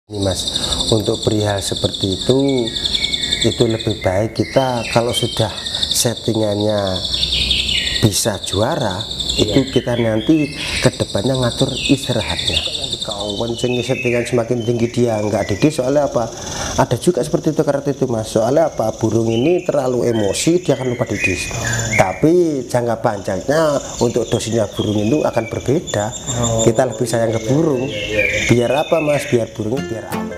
Mas, untuk perihal seperti itu lebih baik kita kalau sudah settingannya bisa juara, itu kita nanti kedepannya ngatur istirahatnya. Kau kencing settingan semakin tinggi dia nggak didih, soalnya apa? Ada juga seperti itu karakter itu Mas. Soalnya apa? Burung ini terlalu emosi, dia akan lupa didih. Tapi jangka panjangnya untuk dosinya burung itu akan berbeda. Kita lebih sayang ke burung. Biar apa Mas? Biar burungnya biar awet.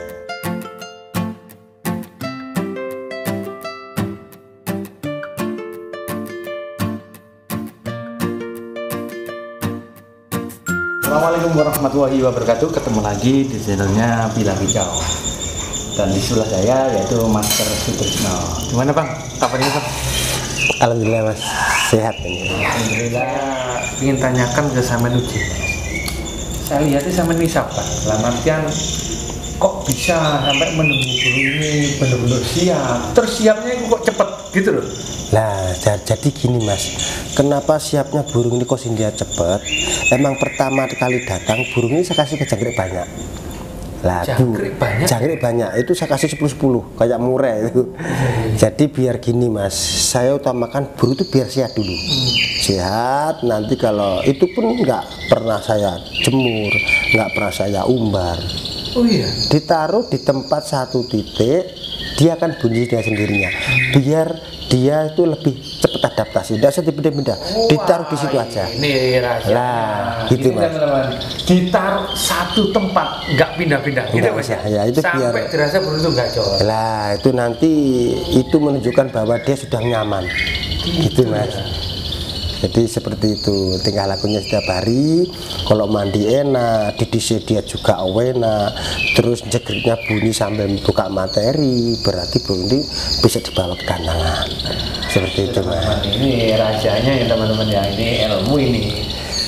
Assalamualaikum warahmatullahi wabarakatuh. Ketemu lagi di channelnya Bilang Hijau. Dan di sebelah saya yaitu Master Sutrisno. Gimana Bang? Kabarnya Bang? Alhamdulillah Mas, sehat ini. Alhamdulillah. Ingin tanyakan ke Samen Uji. Saya lihatnya Samen ini sabar. Dalam artian kok bisa sampai menemui burung ini benar-benar siap. Terus siapnya kok cepet gitu loh. Nah, jadi gini Mas, kenapa siapnya burung ini kok dia cepet? Emang pertama kali datang burung ini saya kasih ke jangkrik banyak. Lah, jangkrik banyak itu saya kasih 10-10 kayak murai itu. Jadi biar gini Mas, saya utamakan burung itu biar sehat dulu. Sehat, nanti kalau itu pun nggak pernah saya jemur, nggak pernah saya umbar. Oh iya. Ditaruh di tempat satu titik, dia akan bunyi dengan sendirinya. Biar dia itu lebih cepat adaptasi, tidak usah dipindah-pindah, ditaruh di situ aja. Ini rahasia. Lah, gitu Mas. Ditaruh satu tempat, nggak pindah-pindah. Gitu Mas ya, itu sampai biar dirasa burung itu nggak jauh. Lah, itu nanti itu menunjukkan bahwa dia sudah nyaman. Gitu Mas. Jadi seperti itu, tingkah lakunya setiap hari. Kalau mandi enak, didisi dia juga enak, terus jegriknya bunyi sambil buka materi, berarti burung ini bisa dibawa ke kandang. Seperti itu Mas. Ini rahasianya ya teman-teman ya, ini ilmu ini.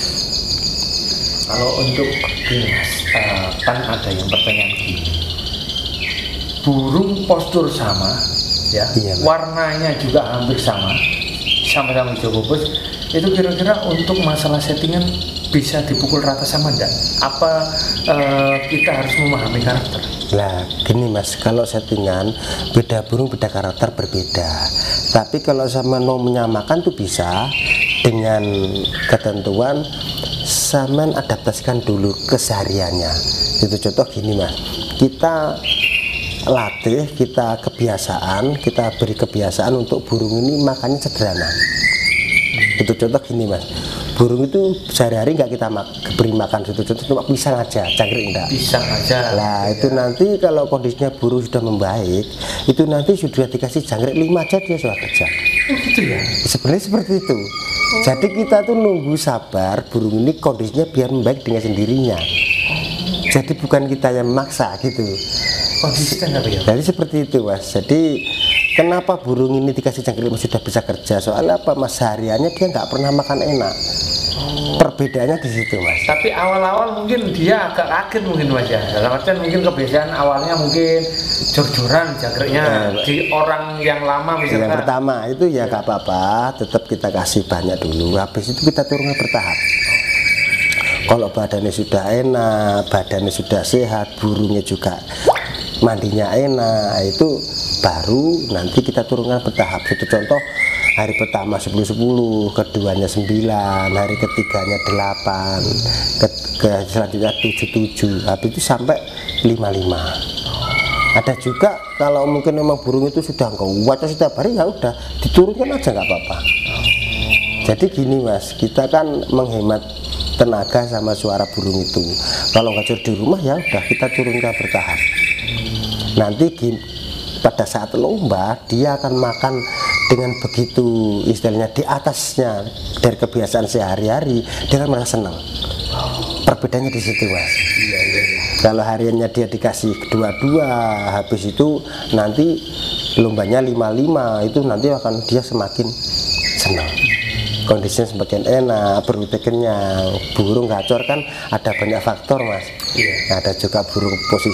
Kalau untuk gini Mas, kan ada yang pertanyaan gini. Burung postur sama, ya, iya, warnanya juga hampir sama-sama hijau pupus. Itu kira-kira untuk masalah settingan bisa dipukul rata sama enggak? Apa kita harus memahami karakter? Lah gini Mas, kalau settingan beda burung beda karakter berbeda. Tapi kalau sama mau menyamakan tuh bisa dengan ketentuan Samen adaptasikan dulu kesehariannya. Itu contoh gini Mas, kita latih, kita kebiasaan, kita beri kebiasaan untuk burung ini makannya sederhana. Itu contoh gini Mas, burung itu sehari-hari nggak kita beri makan, itu contoh cuma pisang aja, jangkrik enggak. Pisang aja. Lah itu nanti kalau kondisinya burung sudah membaik, itu nanti sudah dikasih jangkrik 5 aja dia sudah kerja. Oh gitu ya? Sebenarnya seperti itu. Jadi kita tuh nunggu sabar burung ini kondisinya biar membaik dengan sendirinya. Jadi bukan kita yang memaksa gitu. Konsisten apa ya? Jadi seperti itu Mas. Jadi kenapa burung ini dikasih jangkrik sudah bisa kerja? Soalnya apa Mas, hariannya dia nggak pernah makan enak. Perbedaannya di situ Mas. Tapi awal-awal mungkin dia agak kaget mungkin Mas ya. Dalam artian mungkin kebiasaan awalnya mungkin jor-joran jangkriknya di orang yang lama misalnya. Yang pertama itu ya nggak apa-apa, tetap kita kasih banyak dulu. Habis itu kita turunnya bertahap. Kalau badannya sudah enak, badannya sudah sehat, burungnya juga mandinya enak, itu baru nanti kita turunkan bertahap. Itu contoh hari pertama 10-10, keduanya 9, hari ketiganya 8, ke selanjutnya 7-7, habis itu sampai 5-5. Ada juga kalau mungkin memang burung itu sudah kuat setiap hari, ya udah diturunkan aja nggak apa-apa. Jadi gini Mas, kita kan menghemat tenaga sama suara burung itu. Kalau ngajur di rumah ya udah kita turunkan bertahap. Nanti pada saat lomba dia akan makan dengan begitu istilahnya di atasnya dari kebiasaan sehari-hari, dia akan merasa senang. Perbedaannya di situ Mas. Kalau hariannya dia dikasih 2-2, habis itu nanti lombanya 5-5, itu nanti akan dia semakin senang. Kondisinya semakin enak, perutnya kenyang. Burung gacor kan ada banyak faktor Mas. Iya. Ada juga burung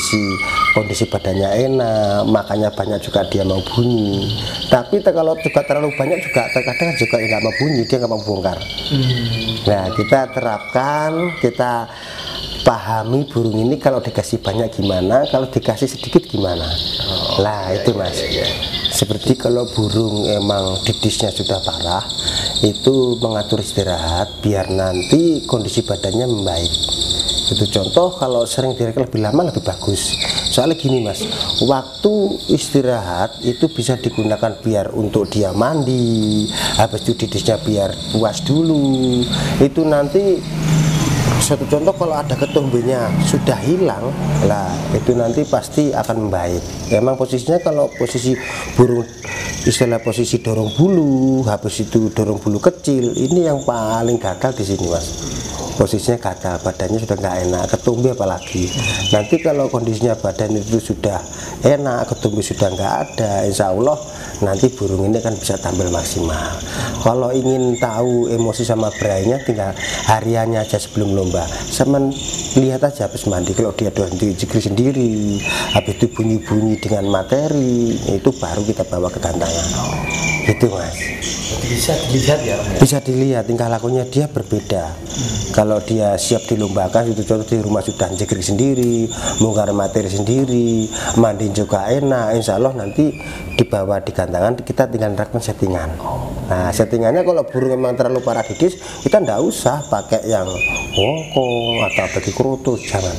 kondisi badannya enak, makannya banyak juga dia mau bunyi. Tapi kalau juga terlalu banyak juga terkadang juga nggak mau bunyi, dia nggak mau bongkar. Nah kita terapkan, kita pahami burung ini kalau dikasih banyak gimana, kalau dikasih sedikit gimana. Lah itu mas, seperti kalau burung emang didisnya sudah parah, itu mengatur istirahat biar nanti kondisi badannya membaik. Itu contoh, kalau sering direk lebih lama lebih bagus. Soalnya gini mas, waktu istirahat itu bisa digunakan biar untuk dia mandi, habis itu didisnya biar puas dulu. Itu nanti satu contoh, kalau ada ketumbenya sudah hilang, lah itu nanti pasti akan membaik. Emang posisinya kalau posisi burung istilah posisi dorong bulu, habis itu dorong bulu kecil, ini yang paling gagal di sini mas. Posisinya gagal, badannya sudah nggak enak, ketumbi apalagi. Nanti kalau kondisinya badan itu sudah enak, ketumbi sudah nggak ada, insya Allah nanti burung ini kan bisa tampil maksimal. Kalau ingin tahu emosi sama berainya, tinggal hariannya aja sebelum lomba, sama lihat aja habis mandi, kalau dia doang jigri sendiri, habis itu bunyi-bunyi dengan materi, itu baru kita bawa ke gantangan. Gitu mas. Bisa dilihat ya? Bisa dilihat tingkah lakunya dia berbeda. Kalau dia siap dilombakan, itu contoh di rumah sudah jigri sendiri, bongkar materi sendiri, mandi juga enak, insya Allah nanti dibawa di gantangan, kita tinggal nerapkan settingan. Nah settingannya kalau burung memang terlalu parah didis, kita ndak usah pakai yang wongkong atau bagi kerutus, jangan.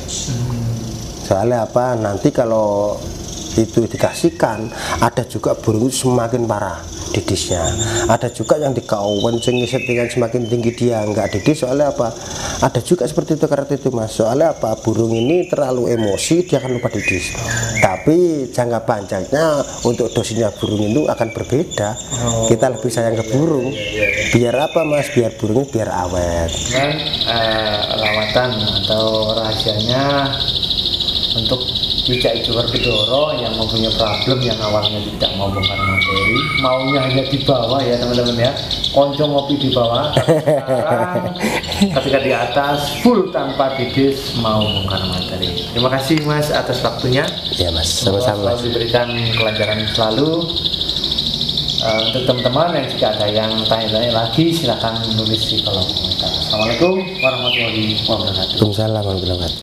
Soalnya apa, nanti kalau itu dikasihkan, ada juga burung semakin parah didisnya, ada juga yang dikawencengi settingan semakin tinggi dia nggak didis. Soalnya apa, ada juga seperti itu, karena itu mas, soalnya apa, burung ini terlalu emosi dia akan lupa didis. Tapi jangka panjangnya untuk dosinya burung itu akan berbeda. Kita lebih sayang ke burung, biar apa mas, biar burungnya biar awet. Dan lawatan atau rahasianya untuk Cicak Ijo Werkudara yang mempunyai problem yang awalnya tidak mau bongkar materi, maunya hanya di bawah ya teman-teman ya, konco ngopi di bawah, sekarang ketika di atas full tanpa didis mau bongkar materi. Terima kasih mas atas waktunya. Ya mas, sama-sama. Selalu diberikan kelancaran selalu. Untuk teman-teman yang jika ada yang tanya-tanya lagi, silakan menulis di kolom komentar. Assalamualaikum warahmatullahi wabarakatuh. Waalaikumsalam warahmatullahi wabarakatuh.